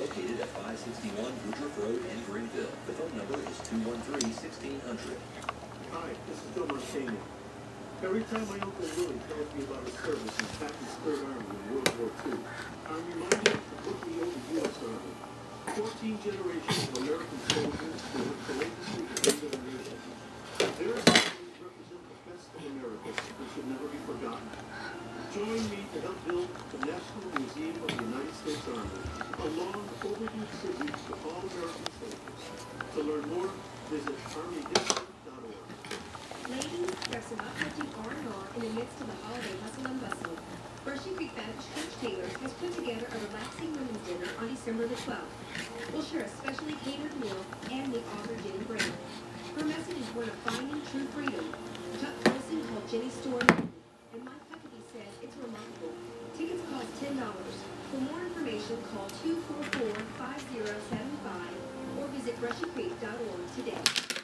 located at 561 Woodruff Road in Greenville. The phone number is 213-1600. Hi, this is Bill Montaigne. Every time my Uncle Willie tells me about his service in Patton's Third Army in World War II, I'm reminded of what we owe the U.S. Army. 14 generations of American soldiers who have courageously defended our nation. Their stories represent the best of America and should never be forgotten. Join me to help build the National Museum of the United States Army, a long overdue tribute to all American soldiers. To learn more, visit armyhistory.org. Ladies, dress up lifting R&R in the midst of the holiday hustle and bustle. Brushy Creek Baptist Church Taylors has put together a relaxing women's dinner on December the 12th. We'll share a specially catered meal and meet author Jenny Brand. Her message is one of finding true freedom. Chuck Wilson called Jenny's story, and Mike Huckabee says it's remarkable. Tickets cost $10. For more information, call 244-5075 or visit brushycreek.org today.